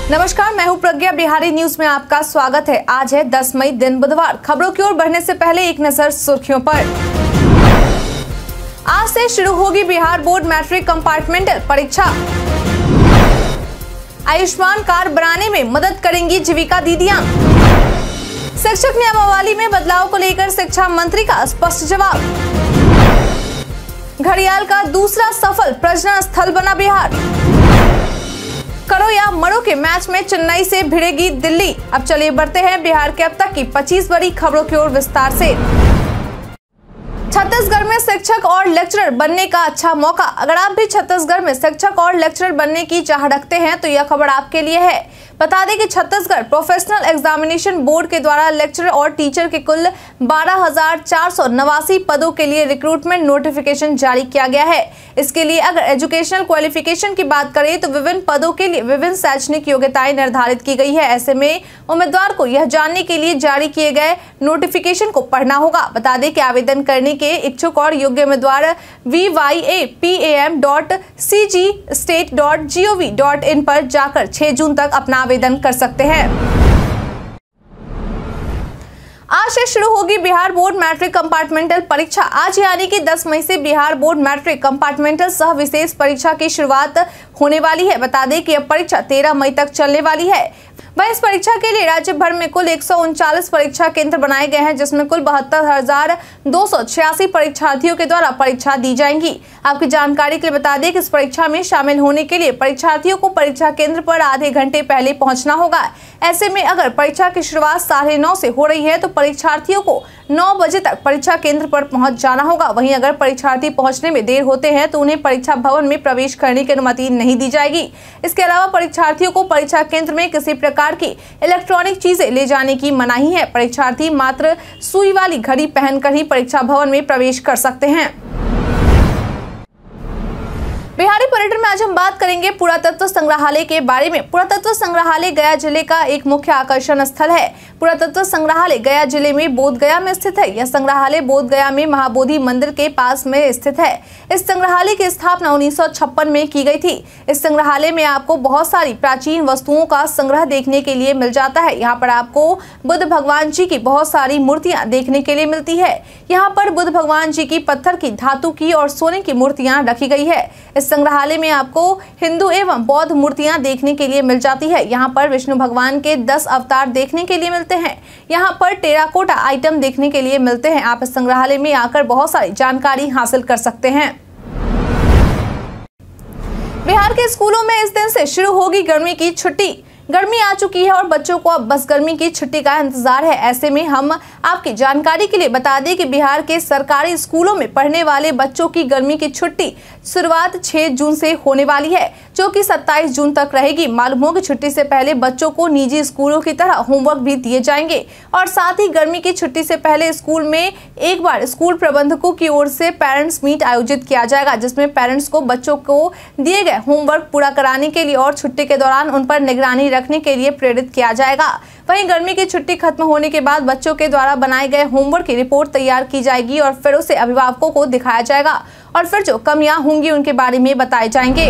नमस्कार, मैं हूं प्रज्ञा। बिहारी न्यूज में आपका स्वागत है। आज है 10 मई, दिन बुधवार। खबरों की ओर बढ़ने से पहले एक नजर सुर्खियों पर। आज से शुरू होगी बिहार बोर्ड मैट्रिक कंपार्टमेंटल परीक्षा। आयुष्मान कार्ड बनाने में मदद करेंगी जीविका दीदियां। शिक्षक नियमावली में बदलाव को लेकर शिक्षा मंत्री का स्पष्ट जवाब। घड़ियाल का दूसरा सफल प्रजनन स्थल बना बिहार। करो या मरो के मैच में चेन्नई से भिड़ेगी दिल्ली। अब चलिए बढ़ते हैं बिहार के अब तक की 25 बड़ी खबरों की ओर विस्तार से। छत्तीसगढ़ में शिक्षक और लेक्चरर बनने का अच्छा मौका। अगर आप भी छत्तीसगढ़ में शिक्षक और लेक्चरर बनने की चाह रखते हैं तो यह खबर आपके लिए है। बता दें कि छत्तीसगढ़ प्रोफेशनल एग्जामिनेशन बोर्ड के द्वारा लेक्चरर और टीचर के कुल 12,489 पदों के लिए रिक्रूटमेंट नोटिफिकेशन जारी किया गया है। इसके लिए अगर एजुकेशनल क्वालिफिकेशन की बात करें तो विभिन्न पदों के लिए विभिन्न शैक्षणिक योग्यताएं निर्धारित की गई है। ऐसे में उम्मीदवार को यह जानने के लिए जारी किए गए नोटिफिकेशन को पढ़ना होगा। बता दें कि आवेदन करने के इच्छुक और योग्य उम्मीदवार vyapam.cgstate.gov.in पर जाकर 6 जून तक अपना आवेदन कर सकते हैं। आज से शुरू होगी बिहार बोर्ड मैट्रिक कंपार्टमेंटल परीक्षा। आज यानी कि 10 मई से बिहार बोर्ड मैट्रिक कंपार्टमेंटल सह विशेष परीक्षा की शुरुआत होने वाली है। बता दें कि यह परीक्षा 13 मई तक चलने वाली है। वहीं इस परीक्षा के लिए राज्य भर में कुल 139 परीक्षा केंद्र बनाए गए हैं, जिसमें कुल 72,286 परीक्षार्थियों के द्वारा परीक्षा दी जाएंगी। आपकी जानकारी के लिए बता दें कि इस परीक्षा में शामिल होने के लिए परीक्षार्थियों को परीक्षा केंद्र पर आधे घंटे पहले पहुंचना होगा। ऐसे में अगर परीक्षा की शुरुआत 9:30 से हो रही है तो परीक्षार्थियों को 9 बजे तक परीक्षा केंद्र पर पहुंच जाना होगा। वहीं अगर परीक्षार्थी पहुंचने में देर होते हैं तो उन्हें परीक्षा भवन में प्रवेश करने की अनुमति नहीं दी जाएगी। इसके अलावा परीक्षार्थियों को परीक्षा केंद्र में किसी प्रकार की इलेक्ट्रॉनिक चीजें ले जाने की मनाही है। परीक्षार्थी मात्र सुई वाली घड़ी पहनकर ही परीक्षा भवन में प्रवेश कर सकते हैं। बिहारी पर्यटन में आज हम बात करेंगे पुरातत्व संग्रहालय के बारे में। पुरातत्व संग्रहालय गया जिले का एक मुख्य आकर्षण स्थल है। पुरातत्व संग्रहालय गया जिले में बोधगया में स्थित है। यह संग्रहालय बोधगया में महाबोधि मंदिर के पास में स्थित है। इस संग्रहालय की स्थापना 1956 में की गई थी। इस संग्रहालय में आपको बहुत सारी प्राचीन वस्तुओं का संग्रह देखने के लिए मिल जाता है। यहाँ पर आपको बुद्ध भगवान जी की बहुत सारी मूर्तियां देखने के लिए मिलती है। यहाँ पर बुद्ध भगवान जी की पत्थर की, धातु की और सोने की मूर्तियां रखी गई है। इस संग्रहालय में आपको हिंदू एवं बौद्ध मूर्तियां देखने के लिए मिल जाती है। यहाँ पर विष्णु भगवान के 10 अवतार देखने के लिए मिलते हैं। यहाँ पर टेराकोटा आइटम देखने के लिए मिलते हैं। आप इस संग्रहालय में आकर बहुत सारी जानकारी हासिल कर सकते हैं। बिहार के स्कूलों में इस दिन से शुरू होगी गर्मी की छुट्टी। गर्मी आ चुकी है और बच्चों को अब बस गर्मी की छुट्टी का इंतजार है। ऐसे में हम आपकी जानकारी के लिए बता दें कि बिहार के सरकारी स्कूलों में पढ़ने वाले बच्चों की गर्मी की छुट्टी शुरुआत 6 जून से होने वाली है, जो कि 27 जून तक रहेगी। मालूम हो कि छुट्टी से पहले बच्चों को निजी स्कूलों की तरह होमवर्क भी दिए जाएंगे और साथ ही गर्मी की छुट्टी से पहले स्कूल में एक बार स्कूल प्रबंधकों की ओर से पेरेंट्स मीट आयोजित किया जाएगा, जिसमें पेरेंट्स को बच्चों को दिए गए होमवर्क पूरा कराने के लिए और छुट्टी के दौरान उन पर निगरानी रखने के लिए प्रेरित किया जाएगा। वहीं गर्मी की छुट्टी खत्म होने के बाद बच्चों के द्वारा बनाए गए होमवर्क की रिपोर्ट तैयार की जाएगी और फिर उसे अभिभावकों को दिखाया जाएगा और फिर जो कमियां होंगी उनके बारे में बताए जाएंगे।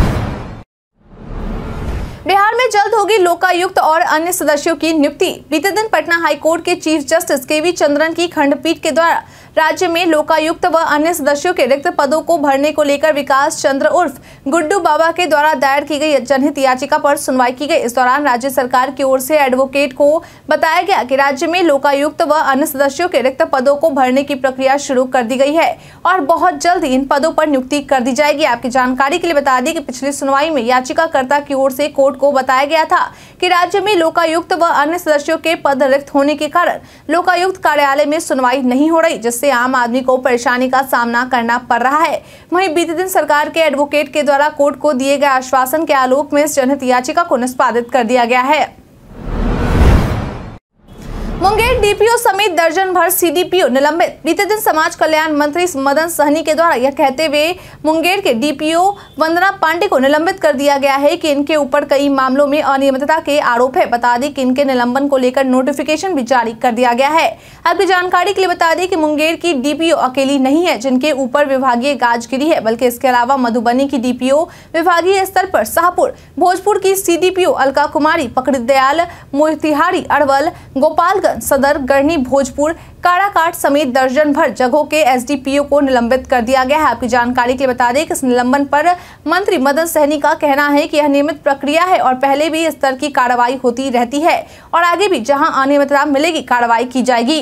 बिहार में जल्द होगी लोकायुक्त और अन्य सदस्यों की नियुक्ति। बीते दिन पटना हाईकोर्ट के चीफ जस्टिस के.वी. चंद्रन की खंडपीठ के द्वारा राज्य में लोकायुक्त व अन्य सदस्यों के रिक्त पदों को भरने को लेकर विकास चंद्र उर्फ गुड्डू बाबा के द्वारा दायर की गई जनहित याचिका पर सुनवाई की गई। इस दौरान राज्य सरकार की ओर से एडवोकेट को बताया गया कि राज्य में लोकायुक्त व अन्य सदस्यों के रिक्त पदों को भरने की प्रक्रिया शुरू कर दी गई है और बहुत जल्द इन पदों पर नियुक्ति कर दी जाएगी। आपकी जानकारी के लिए बता दें कि पिछली सुनवाई में याचिकाकर्ता की ओर से कोर्ट को बताया गया था कि राज्य में लोकायुक्त व अन्य सदस्यों के पद रिक्त होने के कारण लोकायुक्त कार्यालय में सुनवाई नहीं हो रही, जिससे आम आदमी को परेशानी का सामना करना पड़ रहा है। वहीं बीते दिन सरकार के एडवोकेट के द्वारा कोर्ट को दिए गए आश्वासन के आलोक में इस जनहित याचिका को निष्पादित कर दिया गया है। मुंगेर डीपीओ समेत दर्जन भर सीडीपीओ निलंबित। बीते दिन समाज कल्याण मंत्री मदन सहनी के द्वारा यह कहते हुए मुंगेर के डीपीओ वंदना पांडे को निलंबित कर दिया गया है कि इनके ऊपर कई मामलों में अनियमितता के आरोप है। बता दें कि इनके निलंबन को लेकर नोटिफिकेशन भी जारी कर दिया गया है। आपकी जानकारी के लिए बता दें कि मुंगेर की डीपीओ अकेली नहीं है जिनके ऊपर विभागीय गाज गिरी है, बल्कि इसके अलावा मधुबनी की डीपीओ विभागीय स्तर पर शाहपुर, भोजपुर की सीडीपीओ अलका कुमारी, पकड़दयाल, मोतिहारी, अरवल, गोपालगंज सदर, गढ़नी, भोजपुर, काराकाट समेत दर्जन भर जगहों के एसडीपीओ को निलंबित कर दिया गया है। आपकी जानकारी के लिए बता दें कि इस निलंबन पर मंत्री मदन सहनी का कहना है कि यह नियमित प्रक्रिया है और पहले भी इस स्तर की कार्रवाई होती रहती है और आगे भी जहां अनियमितता मिलेगी कार्रवाई की जाएगी।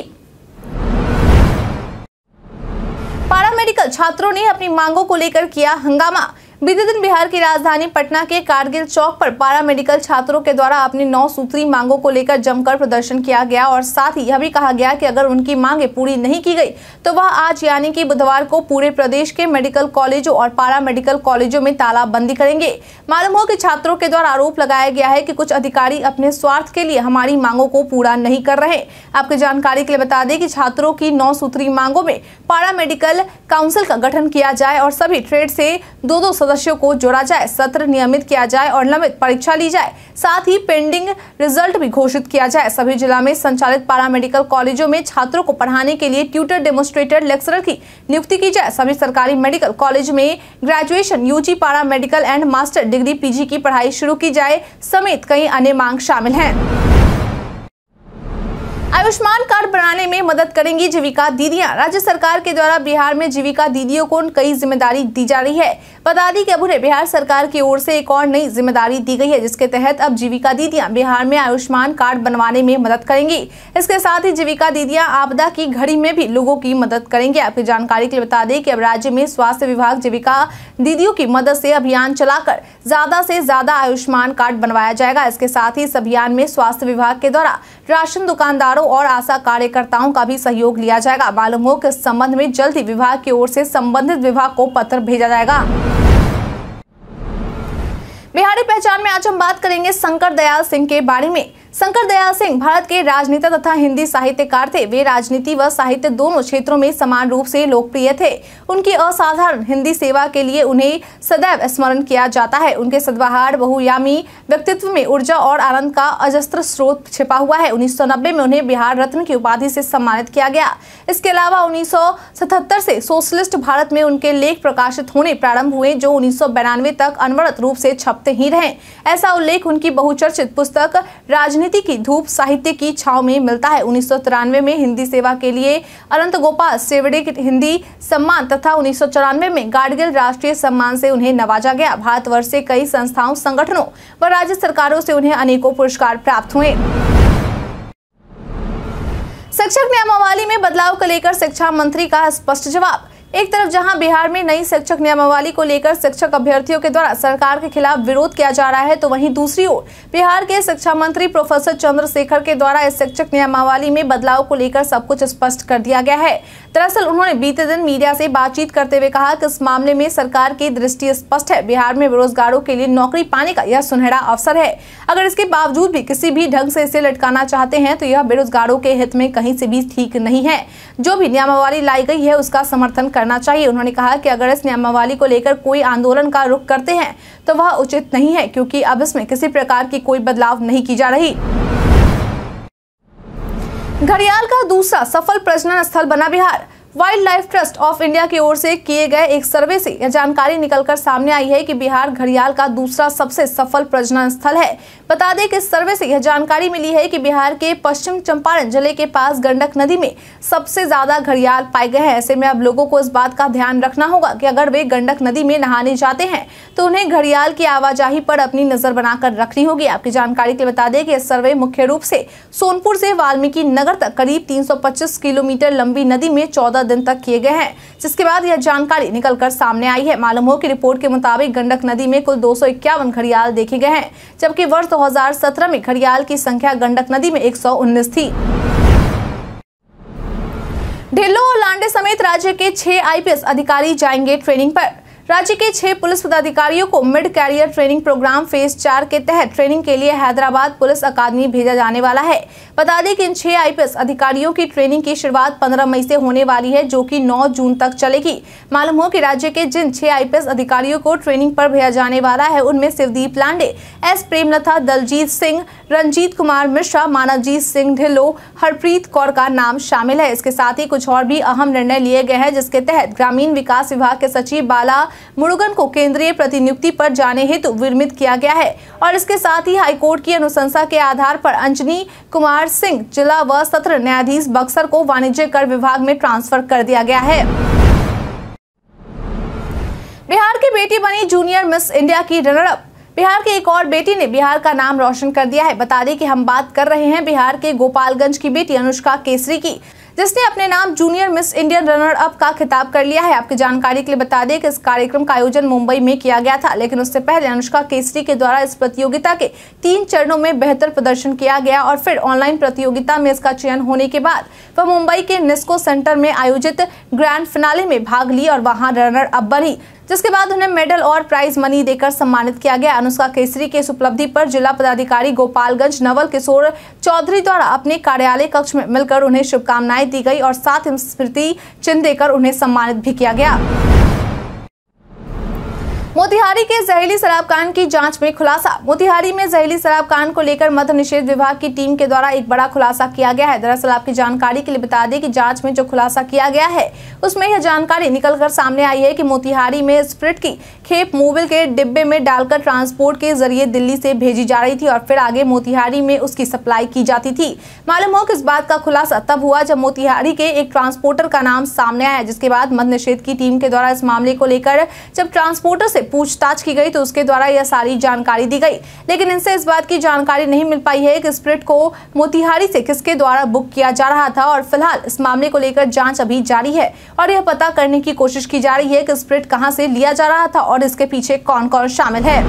पैरामेडिकल छात्रों ने अपनी मांगों को लेकर किया हंगामा। बीते दिन बिहार की राजधानी पटना के कारगिल चौक पर पैरामेडिकल छात्रों के द्वारा अपनी 9 सूत्री मांगों को लेकर जमकर प्रदर्शन किया गया और साथ ही यह भी कहा गया कि अगर उनकी मांगें पूरी नहीं की गई तो वह आज यानी कि बुधवार को पूरे प्रदेश के मेडिकल कॉलेजों और पैरामेडिकल कॉलेजों में तालाबंदी करेंगे। मालूम हो कि छात्रों के द्वारा आरोप लगाया गया है कि कुछ अधिकारी अपने स्वार्थ के लिए हमारी मांगों को पूरा नहीं कर रहे। आपकी जानकारी के लिए बता दें कि छात्रों की 9 सूत्री मांगों में पैरामेडिकल काउंसिल का गठन किया जाए और सभी ट्रेड से 2-2 सदस्यों को जोड़ा जाए, सत्र नियमित किया जाए और नियमित परीक्षा ली जाए, साथ ही पेंडिंग रिजल्ट भी घोषित किया जाए। सभी जिला में संचालित पैरामेडिकल कॉलेजों में छात्रों को पढ़ाने के लिए ट्यूटर, डेमोन्स्ट्रेटर, लेक्चरर की नियुक्ति की जाए। सभी सरकारी मेडिकल कॉलेज में graduation, UG, paramedical and master degree, PG की पढ़ाई शुरू की जाए समेत कई अन्य मांग शामिल हैं। आयुष्मान कार्ड बनाने में मदद करेंगी जीविका दीदियां। राज्य सरकार के द्वारा बिहार में जीविका दीदियों को कई जिम्मेदारी दी जा रही है। बता दी कि अब उन्हें बिहार सरकार की ओर से एक और नई जिम्मेदारी दी गई है, जिसके तहत अब जीविका दीदियां बिहार में आयुष्मान कार्ड बनवाने में मदद करेंगी। इसके साथ ही जीविका दीदियां आपदा की घड़ी में भी लोगों की मदद करेंगे। आपकी जानकारी के लिए बता दें कि अब राज्य में स्वास्थ्य विभाग जीविका दीदियों की मदद से अभियान चलाकर ज्यादा से ज्यादा आयुष्मान कार्ड बनवाया जाएगा। इसके साथ ही इस अभियान में स्वास्थ्य विभाग के द्वारा राशन दुकानदारों और आशा कार्यकर्ताओं का भी सहयोग लिया जाएगा। मालूम हो कि इस संबंध में जल्द ही विभाग की ओर से संबंधित विभाग को पत्र भेजा जाएगा। बिहारी पहचान में आज हम बात करेंगे शंकर दयाल सिंह के बारे में। शंकर दयाल सिंह भारत के राजनेता तथा हिंदी साहित्यकार थे। वे राजनीति व साहित्य दोनों क्षेत्रों में समान रूप से लोकप्रिय थे। उनकी असाधारण हिंदी सेवा के लिए उन्हें सदैव स्मरण किया जाता है। उनके सद्व्यवहार, बहुआयामी व्यक्तित्व में ऊर्जा और आनंद का अजस्त्र स्रोत छिपा हुआ है। 1990 में उन्हें बिहार रत्न की उपाधि से सम्मानित किया गया। इसके अलावा 1977 से सोशलिस्ट भारत में उनके लेख प्रकाशित होने प्रारंभ हुए, जो 1992 तक अनवरत रूप से छपते ही रहे। ऐसा उल्लेख उनकी बहुचर्चित पुस्तक राजनीति की धूप साहित्य की छाव में मिलता है। 1993 में हिंदी सेवा के लिए अनंत गोपाल सेवड़े हिंदी सम्मान तथा 1994 में गाडगिल राष्ट्रीय सम्मान से उन्हें नवाजा गया। भारतवर्ष से कई संस्थाओं, संगठनों व राज्य सरकारों से उन्हें अनेकों पुरस्कार प्राप्त हुए। शिक्षक नियमावली में बदलाव को लेकर शिक्षा मंत्री का स्पष्ट जवाब। एक तरफ जहां बिहार में नई शिक्षक नियमावली को लेकर शिक्षक अभ्यर्थियों के द्वारा सरकार के खिलाफ विरोध किया जा रहा है, तो वहीं दूसरी ओर बिहार के शिक्षा मंत्री प्रोफेसर चंद्रशेखर के द्वारा इस शिक्षक नियमावली में बदलाव को लेकर सब कुछ स्पष्ट कर दिया गया है। दरअसल उन्होंने बीते दिन मीडिया से बातचीत करते हुए कहा कि इस मामले में सरकार की दृष्टि स्पष्ट है। बिहार में बेरोजगारों के लिए नौकरी पाने का यह सुनहरा अवसर है। अगर इसके बावजूद भी किसी भी ढंग से इसे लटकाना चाहते हैं तो यह बेरोजगारों के हित में कहीं से भी ठीक नहीं है। जो भी नियमावली लाई गई है उसका समर्थन करना चाहिए। उन्होंने कहा कि अगर इस नियमावली को लेकर कोई आंदोलन का रुख करते हैं तो वह उचित नहीं है, क्योंकि अब इसमें किसी प्रकार की कोई बदलाव नहीं की जा रही। घड़ियाल का दूसरा सफल प्रजनन स्थल बना Bihar. Wild life trust of India की ओर से किए गए एक सर्वे से यह जानकारी निकलकर सामने आई है कि बिहार घड़ियाल का दूसरा सबसे सफल प्रजनन स्थल है। बता दें कि इस सर्वे से यह जानकारी मिली है कि बिहार के पश्चिम चंपारण जिले के पास गंडक नदी में सबसे ज्यादा घड़ियाल पाए गए हैं। ऐसे में अब लोगों को इस बात का ध्यान रखना होगा कि अगर वे गंडक नदी में नहाने जाते हैं तो उन्हें घड़ियाल की आवाजाही पर अपनी नजर बनाकर रखनी होगी। आपकी जानकारी के लिए बता दें कि यह सर्वे मुख्य रूप से सोनपुर से वाल्मीकि नगर तक करीब 325 किलोमीटर लंबी नदी में 14 दिन तक किए गए हैं, जिसके बाद यह जानकारी निकलकर सामने आई है। मालूम हो कि रिपोर्ट के मुताबिक गंडक नदी में कुल 251 घड़ियाल देखे गए हैं, जबकि वर्ष 2017 में घड़ियाल की संख्या गंडक नदी में 119 थी। ढिल्लों और लांडे समेत राज्य के 6 आईपीएस अधिकारी जाएंगे ट्रेनिंग पर। राज्य के 6 पुलिस पदाधिकारियों को mid career training program phase 4 के तहत ट्रेनिंग के लिए हैदराबाद पुलिस अकादमी भेजा जाने वाला है। बता दें कि इन 6 आईपीएस अधिकारियों की ट्रेनिंग की शुरुआत 15 मई से होने वाली है, जो कि 9 जून तक चलेगी। मालूम हो कि राज्य के जिन 6 आईपीएस अधिकारियों को ट्रेनिंग पर भेजा जाने वाला है, उनमें शिवदीप लांडे, एस प्रेमलता, दलजीत सिंह, रंजीत कुमार मिश्रा, मानवजीत सिंह ढिल्लो, हरप्रीत कौर का नाम शामिल है। इसके साथ ही कुछ और भी अहम निर्णय लिए गए हैं, जिसके तहत ग्रामीण विकास विभाग के सचिव बाला मुरुगन को केंद्रीय प्रतिनियुक्ति पर जाने हेतु विरमित किया गया है और इसके साथ ही हाईकोर्ट की अनुशंसा के आधार पर अंजनी कुमार सिंह जिला व सत्र न्यायाधीश बक्सर को वाणिज्य कर विभाग में ट्रांसफर कर दिया गया है। बिहार की बेटी बनी जूनियर मिस इंडिया की रनर अप। बिहार की एक और बेटी ने बिहार का नाम रोशन कर दिया है। बता दें कि हम बात कर रहे हैं बिहार के गोपालगंज की बेटी अनुष्का केसरी की, जिसने अपने नाम junior miss Indian runner up का खिताब कर लिया है। आपकी जानकारी के लिए बता दें कि इस कार्यक्रम का आयोजन मुंबई में किया गया था, लेकिन उससे पहले अनुष्का केसरी के द्वारा इस प्रतियोगिता के 3 चरणों में बेहतर प्रदर्शन किया गया और फिर ऑनलाइन प्रतियोगिता में इसका चयन होने के बाद वह मुंबई के निस्को सेंटर में आयोजित ग्रैंड फिनाले में भाग ली और वहां रनर अप बनी, जिसके बाद उन्हें मेडल और प्राइज मनी देकर सम्मानित किया गया। अनुष्का केसरी के इस उपलब्धि पर जिला पदाधिकारी गोपालगंज नवल किशोर चौधरी द्वारा अपने कार्यालय कक्ष में मिलकर उन्हें शुभकामनाएं दी गई और साथ ही स्मृति चिन्ह देकर उन्हें सम्मानित भी किया गया। मोतिहारी के जहरीली शराब कांड की जांच में खुलासा। मोतिहारी में जहरीली शराब कांड को लेकर मद्य निषेध विभाग की टीम के द्वारा एक बड़ा खुलासा किया गया है। दरअसल आपकी जानकारी के लिए बता दें कि जांच में जो खुलासा किया गया है, उसमें यह जानकारी निकलकर सामने आई है कि मोतिहारी में स्प्रिट की खेप मोबिल के डिब्बे में डालकर ट्रांसपोर्ट के जरिए दिल्ली से भेजी जा रही थी और फिर आगे मोतिहारी में उसकी सप्लाई की जाती थी। मालूम हो कि इस बात का खुलासा तब हुआ जब मोतिहारी के एक ट्रांसपोर्टर का नाम सामने आया, जिसके बाद मद्य निषेध की टीम के द्वारा इस मामले को लेकर जब ट्रांसपोर्टर से पूछताछ की गई तो उसके द्वारा यह सारी जानकारी दी गई, लेकिन इनसे इस बात की जानकारी नहीं मिल पाई है कि स्प्रिट को मोतिहारी से किसके द्वारा बुक किया जा रहा था। और फिलहाल इस मामले को लेकर जांच अभी जारी है और यह पता करने की कोशिश की जा रही है कि स्प्रिट कहां से लिया जा रहा था और इसके पीछे कौन कौन शामिल है।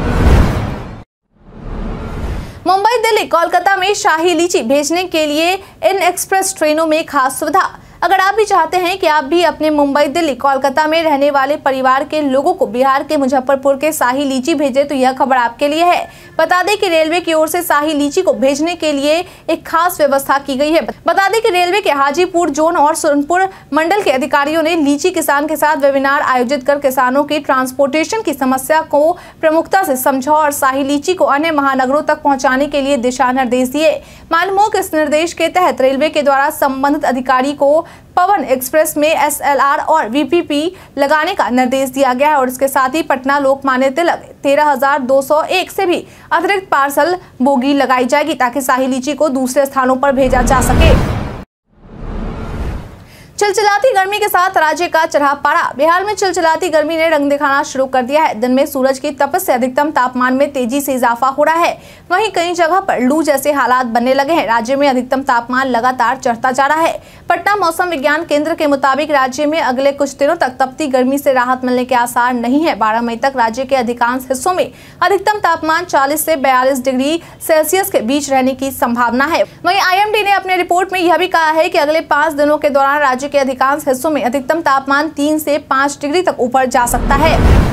मुंबई, दिल्ली, कोलकाता में शाही लीची भेजने के लिए इन एक्सप्रेस ट्रेनों में खास सुविधा। अगर आप भी चाहते हैं कि आप भी अपने मुंबई, दिल्ली, कोलकाता में रहने वाले परिवार के लोगों को बिहार के मुजफ्फरपुर के शाही लीची भेजे, तो यह खबर आपके लिए है। बता दें कि रेलवे की ओर से शाही लीची को भेजने के लिए एक खास व्यवस्था की गई है। बता दें कि रेलवे के हाजीपुर जोन और सोनपुर मंडल के अधिकारियों ने लीची किसान के साथ वेबिनार आयोजित कर किसानों की ट्रांसपोर्टेशन की समस्या को प्रमुखता से समझा और शाही लीची को अन्य महानगरों तक पहुँचाने के लिए दिशा निर्देश दिए। मालूम हो कि इस निर्देश के तहत रेलवे के द्वारा संबंधित अधिकारी को पवन एक्सप्रेस में SLR और VPP लगाने का निर्देश दिया गया है और इसके साथ ही पटना लोकमान्य तिलक 13,201 से भी अतिरिक्त पार्सल बोगी लगाई जाएगी ताकि शाही लीची को दूसरे स्थानों पर भेजा जा सके। चिलचिलाती गर्मी के साथ राज्य का चढ़ा पारा। बिहार में चिलचिलाती गर्मी ने रंग दिखाना शुरू कर दिया है। दिन में सूरज की तपश से अधिकतम तापमान में तेजी से इजाफा हो रहा है। वहीं कई जगह पर लू जैसे हालात बनने लगे हैं। राज्य में अधिकतम तापमान लगातार चढ़ता जा रहा है। पटना मौसम विज्ञान केंद्र के मुताबिक राज्य में अगले कुछ दिनों तक तपती गर्मी से राहत मिलने के आसार नहीं है। 12 मई तक राज्य के अधिकांश हिस्सों में अधिकतम तापमान 40 से 42 डिग्री सेल्सियस के बीच रहने की संभावना है। वहीं IMD ने अपने रिपोर्ट में यह भी कहा है कि अगले 5 दिनों के दौरान राज्य के अधिकांश हिस्सों में अधिकतम तापमान 3 से 5 डिग्री तक ऊपर जा सकता है।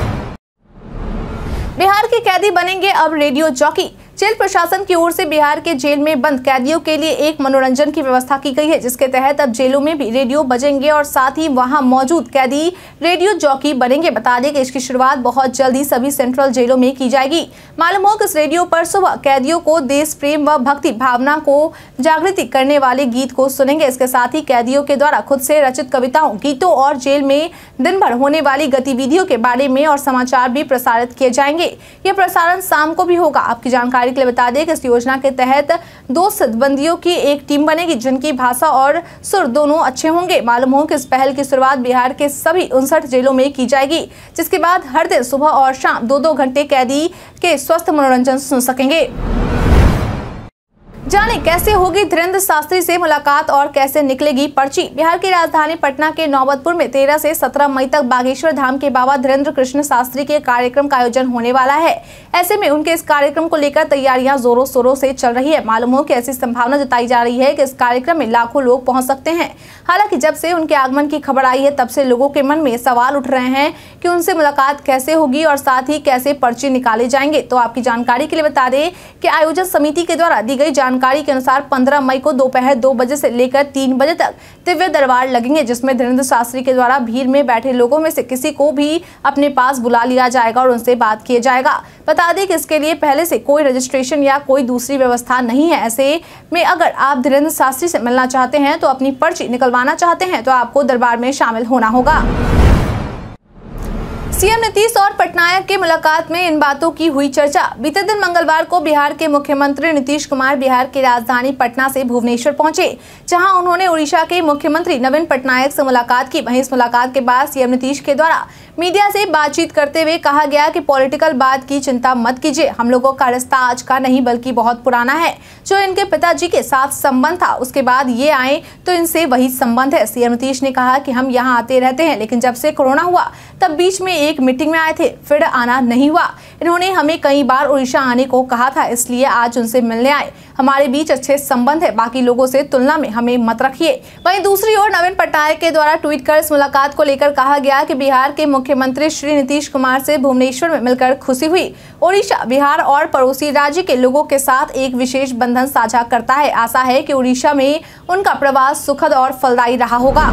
बिहार के कैदी बनेंगे अब रेडियो जॉकी। जेल प्रशासन की ओर से बिहार के जेल में बंद कैदियों के लिए एक मनोरंजन की व्यवस्था की गई है, जिसके तहत अब जेलों में भी रेडियो बजेंगे और साथ ही वहां मौजूद कैदी रेडियो जॉकी बनेंगे। बता दें कि इसकी शुरुआत बहुत जल्दी सभी सेंट्रल जेलों में की जाएगी। मालूम हो कि इस रेडियो पर सुबह कैदियों को देश प्रेम व भक्ति भावना को जागृति करने वाले गीत को सुनेंगे। इसके साथ ही कैदियों के द्वारा खुद से रचित कविताओं, गीतों और जेल में दिन भर होने वाली गतिविधियों के बारे में और समाचार भी प्रसारित किए जाएंगे। यह प्रसारण शाम को भी होगा। आपकी जानकारी के लिए बता दें कि इस योजना के तहत 2 सिद्बंदियों की एक टीम बनेगी, जिनकी भाषा और सुर दोनों अच्छे होंगे। मालूम हो कि इस पहल की शुरुआत बिहार के सभी 59 जेलों में की जाएगी, जिसके बाद हर दिन सुबह और शाम 2-2 घंटे कैदी के स्वस्थ मनोरंजन सुन सकेंगे। जाने कैसे होगी धीरेन्द्र शास्त्री से मुलाकात और कैसे निकलेगी पर्ची। बिहार की राजधानी पटना के नौबतपुर में 13 से 17 मई तक बागेश्वर धाम के बाबा धीरेन्द्र कृष्ण शास्त्री के कार्यक्रम का आयोजन होने वाला है। ऐसे में उनके इस कार्यक्रम को लेकर तैयारियां जोरों शोरों से चल रही है। मालूम हो कि ऐसी संभावना जताई जा रही है कि इस कार्यक्रम में लाखों लोग पहुंच सकते हैं। हालांकि जब से उनके आगमन की खबर आई है तब से लोगों के मन में सवाल उठ रहे हैं कि उनसे मुलाकात कैसे होगी और साथ ही कैसे पर्ची निकाले जाएंगे। तो आपकी जानकारी के लिए बता दें कि आयोजन समिति के द्वारा दी गई जानकारी के अनुसार 15 मई को दोपहर 2 बजे से लेकर 3 बजे तक दिव्य दरबार लगेंगे, जिसमें धीरेन्द्र शास्त्री के द्वारा भीड़ में बैठे लोगों में से किसी को भी अपने पास बुला लिया जाएगा और उनसे बात किया जाएगा। बता दें कि इसके लिए पहले से कोई रजिस्ट्रेशन या कोई दूसरी व्यवस्था नहीं है। ऐसे में अगर आप धीरेन्द्र शास्त्री से मिलना चाहते हैं तो अपनी पर्ची निकलवाना चाहते हैं तो आपको दरबार में शामिल होना होगा। सीएम नीतीश और पटनायक की मुलाकात में इन बातों की हुई चर्चा। बीते दिन मंगलवार को बिहार के मुख्यमंत्री नीतीश कुमार बिहार की राजधानी पटना से भुवनेश्वर पहुंचे, जहां उन्होंने उड़ीसा के मुख्यमंत्री नवीन पटनायक से मुलाकात की। वहीं इस मुलाकात के बाद सीएम नीतीश के द्वारा मीडिया से बातचीत करते हुए कहा गया कि पॉलिटिकल बात की चिंता मत कीजिए, हम लोगों का रिश्ता आज का नहीं बल्कि बहुत पुराना है। जो इनके पिताजी के साथ संबंध था उसके बाद ये आए तो इनसे वही संबंध है। सीएम नीतीश ने कहा कि हम यहाँ आते रहते हैं, लेकिन जब से कोरोना हुआ तब बीच में एक मीटिंग में आए थे, फिर आना नहीं हुआ। इन्होंने हमें कई बार उड़ीसा आने को कहा था, इसलिए आज उनसे मिलने आए। हमारे बीच अच्छे संबंध है, बाकी लोगों से तुलना में हमें मत रखिए। वहीं दूसरी ओर नवीन पटनायक के द्वारा ट्वीट कर इस मुलाकात को लेकर कहा गया कि बिहार के मुख्यमंत्री श्री नीतीश कुमार से भुवनेश्वर में मिलकर खुशी हुई। उड़ीसा बिहार और पड़ोसी राज्य के लोगों के साथ एक विशेष बंधन साझा करता है। आशा है कि उड़ीसा में उनका प्रवास सुखद और फलदायी रहा होगा।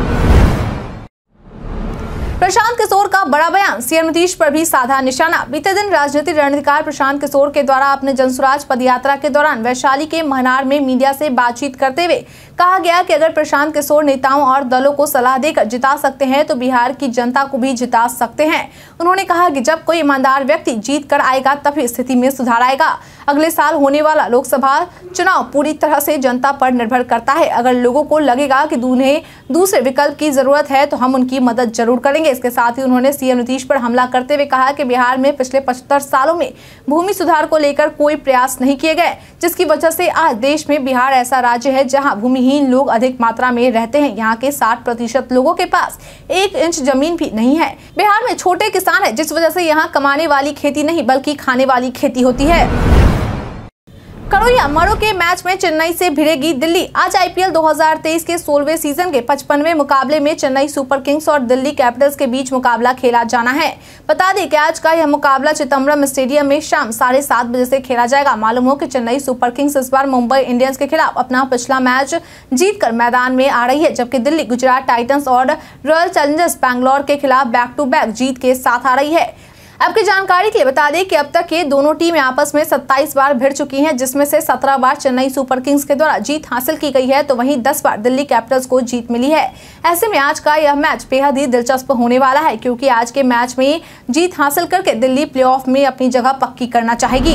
प्रशांत किशोर का बड़ा बयान, सीएम नीतीश पर भी साधा निशाना। बीते दिन राजनीतिक रणनीतिकार प्रशांत किशोर के द्वारा अपने जनसुराज पदयात्रा के दौरान वैशाली के महनार में मीडिया से बातचीत करते हुए कहा गया कि अगर प्रशांत किशोर नेताओं और दलों को सलाह देकर जिता सकते हैं तो बिहार की जनता को भी जिता सकते हैं। उन्होंने कहा कि जब कोई ईमानदार व्यक्ति जीत कर आएगा तभी स्थिति में सुधार आएगा। अगले साल होने वाला लोकसभा चुनाव पूरी तरह से जनता पर निर्भर करता है। अगर लोगों को लगेगा कि उन्हें दूसरे विकल्प की जरूरत है तो हम उनकी मदद जरूर करेंगे। इसके साथ ही उन्होंने सीएम नीतीश पर हमला करते हुए कहा कि बिहार में पिछले 75 सालों में भूमि सुधार को लेकर कोई प्रयास नहीं किए गए, जिसकी वजह से आज देश में बिहार ऐसा राज्य है जहां भूमिहीन लोग अधिक मात्रा में रहते हैं। यहाँ के 60% लोगों के पास 1 इंच जमीन भी नहीं है। बिहार में छोटे किसान है, जिस वजह से यहाँ कमाने वाली खेती नहीं बल्कि खाने वाली खेती होती है। करोया मरो के मैच में चेन्नई से भिड़ेगी दिल्ली। आज आईपीएल 2023 के 16वें सीजन के 55वें मुकाबले में चेन्नई सुपर किंग्स और दिल्ली कैपिटल्स के बीच मुकाबला खेला जाना है। बता दें कि आज का यह मुकाबला चिदंबरम स्टेडियम में शाम 7:30 बजे से खेला जाएगा। मालूम हो कि चेन्नई सुपर किंग्स इस बार मुंबई इंडियंस के खिलाफ अपना पिछला मैच जीतकर मैदान में आ रही है, जबकि दिल्ली गुजरात टाइटंस और रॉयल चैलेंजर्स बैंगलोर के खिलाफ बैक टू बैक जीत के साथ आ रही है। आपकी जानकारी के लिए बता दें कि अब तक ये दोनों टीमें आपस में 27 बार भिड़ चुकी हैं, जिसमें से 17 बार चेन्नई सुपर किंग्स के द्वारा जीत हासिल की गई है तो वहीं 10 बार दिल्ली कैपिटल्स को जीत मिली है। ऐसे में आज का यह मैच बेहद ही दिलचस्प होने वाला है, क्योंकि आज के मैच में जीत हासिल करके दिल्ली प्लेऑफ में अपनी जगह पक्की करना चाहेगी।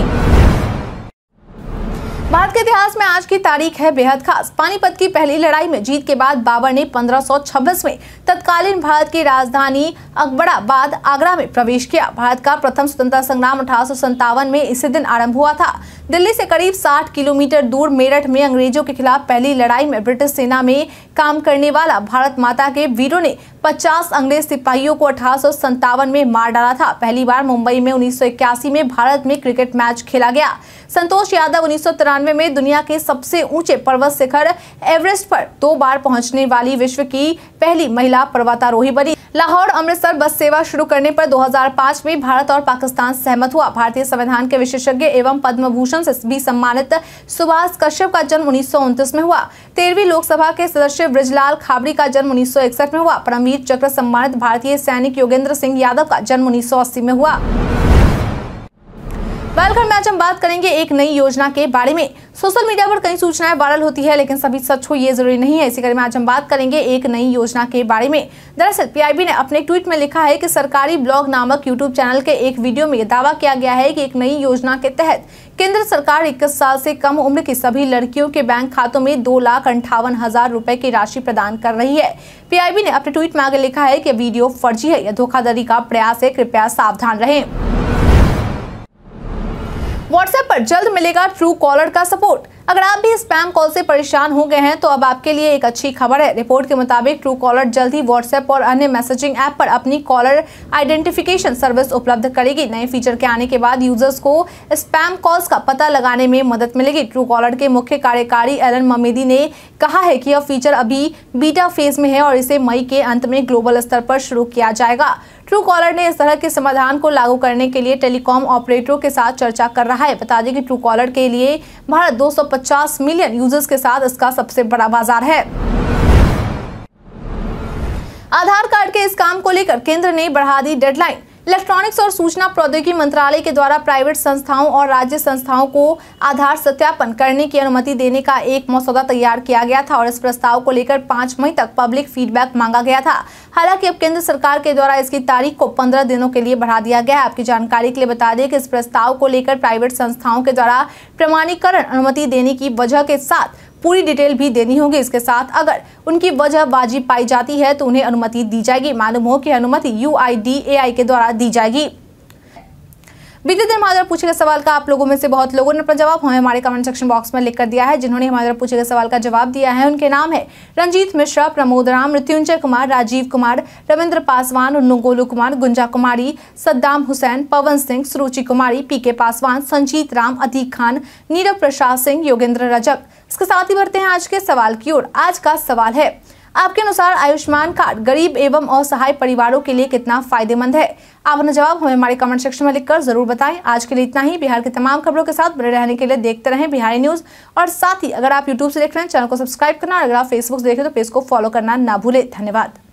भारत के इतिहास में आज की तारीख है बेहद खास। पानीपत की पहली लड़ाई में जीत के बाद बाबर ने 1526 में तत्कालीन भारत की राजधानी अकबराबाद आगरा में प्रवेश किया। भारत का प्रथम स्वतंत्रता संग्राम 1857 में इसी दिन आरंभ हुआ था। दिल्ली से करीब 60 किलोमीटर दूर मेरठ में अंग्रेजों के खिलाफ पहली लड़ाई में ब्रिटिश सेना में काम करने वाला भारत माता के वीरों ने 50 अंग्रेज सिपाहियों को 1857 में मार डाला था। पहली बार मुंबई में 1981 में भारत में क्रिकेट मैच खेला गया। संतोष यादव 1993 में दुनिया के सबसे ऊंचे पर्वत शिखर एवरेस्ट पर 2 बार पहुंचने वाली विश्व की पहली महिला पर्वतारोही बनी। लाहौर अमृतसर बस सेवा शुरू करने पर 2005 में भारत और पाकिस्तान सहमत हुआ। भारतीय संविधान के विशेषज्ञ एवं पद्म भूषण से भी सम्मानित सुभाष कश्यप का जन्म 1929 में हुआ। 13वीं लोकसभा के सदस्य ब्रजलाल खाबड़ी का जन्म 1961 में हुआ। परमवीर चक्र सम्मानित भारतीय सैनिक योगेंद्र सिंह यादव का जन्म 1980 में हुआ। वेलकम, आज हम बात करेंगे एक नई योजना के बारे में। सोशल मीडिया पर कई सूचनाएं वायरल होती है, लेकिन सभी सच हो ये जरूरी नहीं है। इसी कड़ी में आज हम बात करेंगे एक नई योजना के बारे में। दरअसल पीआईबी ने अपने ट्वीट में लिखा है कि सरकारी ब्लॉग नामक यूट्यूब चैनल के एक वीडियो में दावा किया गया है कि एक नई योजना के तहत केंद्र सरकार 21 साल से कम उम्र की सभी लड़कियों के बैंक खातों में 2,58,000 रुपए की राशि प्रदान कर रही है। पीआईबी ने अपने ट्वीट में आगे लिखा है कि वीडियो फर्जी है या धोखाधड़ी का प्रयास है, कृपया सावधान रहें। व्हाट्सएप पर जल्द मिलेगा ट्रू कॉलर का सपोर्ट। अगर आप भी स्पैम कॉल से परेशान हो गए हैं तो अब आपके लिए एक अच्छी खबर है। रिपोर्ट के मुताबिक ट्रू कॉलर जल्द ही व्हाट्सएप और अन्य मैसेजिंग ऐप पर अपनी कॉलर आइडेंटिफिकेशन सर्विस उपलब्ध करेगी। नए फीचर के आने के बाद यूजर्स को स्पैम कॉल्स का पता लगाने में मदद मिलेगी। ट्रू कॉलर के मुख्य कार्यकारी एलन ममेदी ने कहा है कि यह फीचर अभी बीटा फेज में है और इसे मई के अंत में ग्लोबल स्तर पर शुरू किया जाएगा। ट्रू कॉलर ने इस तरह के समाधान को लागू करने के लिए टेलीकॉम ऑपरेटरों के साथ चर्चा कर रहा है। बता दें कि ट्रू कॉलर के लिए भारत 250 मिलियन यूजर्स के साथ इसका सबसे बड़ा बाजार है। आधार कार्ड के इस काम को लेकर केंद्र ने बढ़ा दी डेडलाइन। इलेक्ट्रॉनिक्स और सूचना प्रौद्योगिकी मंत्रालय के द्वारा प्राइवेट संस्थाओं और राज्य संस्थाओं को आधार सत्यापन करने की अनुमति देने का एक मसौदा तैयार किया गया था और इस प्रस्ताव को लेकर 5 मई तक पब्लिक फीडबैक मांगा गया था। हालांकि अब केंद्र सरकार के द्वारा इसकी तारीख को 15 दिनों के लिए बढ़ा दिया गया है। आपकी जानकारी के लिए बता दें कि इस प्रस्ताव को लेकर प्राइवेट संस्थाओं के द्वारा प्रमाणीकरण अनुमति देने की वजह के साथ पूरी डिटेल भी देनी होगी। इसके साथ अगर उनकी वजह वाजिब पाई जाती है तो उन्हें अनुमति दी जाएगी। मालूम हो कि अनुमति UIDAI के द्वारा दी जाएगी। बीते दिन हमारे द्वारा पूछे गए सवाल का आप लोगों में से बहुत लोगों ने अपना जवाब हमें हमारे कमेंट सेक्शन बॉक्स में लिख कर दिया है। जिन्होंने हमारे द्वारा पूछे गए सवाल का जवाब दिया है उनके नाम है रंजीत मिश्रा, प्रमोद राम, मृत्युंजय कुमार, राजीव कुमार, रविंद्र पासवान, उन्नू कुमार, गुंजा कुमारी, सद्दाम हुसैन, पवन सिंह, सुरुचि कुमारी, PK पासवान, संजीत राम, अतीक खान, नीरव प्रसाद सिंह, योगेंद्र रजक। इसके साथ ही बढ़ते हैं आज के सवाल की ओर। आज का सवाल है, आपके अनुसार आयुष्मान कार्ड गरीब एवं असहाय परिवारों के लिए कितना फायदेमंद है? आप अपना जवाब हमें हमारे कमेंट सेक्शन में लिखकर जरूर बताएं। आज के लिए इतना ही। बिहार की तमाम खबरों के साथ बने रहने के लिए देखते रहें बिहारी न्यूज। और साथ ही अगर आप यूट्यूब से देख रहे हैं चैनल को सब्सक्राइब करना और अगर आप फेसबुक से देख रहे हैं तो पेज को फॉलो करना ना भूलें। धन्यवाद।